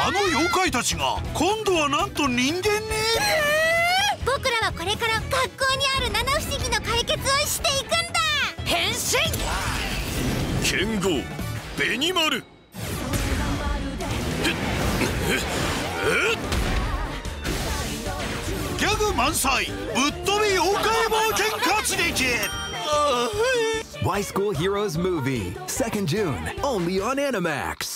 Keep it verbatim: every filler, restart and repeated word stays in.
あの妖怪たちが今度はなんと人間に。 僕らはこれから学校にある七不思議の解決をしていくんだ。変身。 剣豪ベニマル。 ギャグ満載ぶっ飛び妖怪冒険活劇。 Y School Heroes Movie, second June, only on Animax.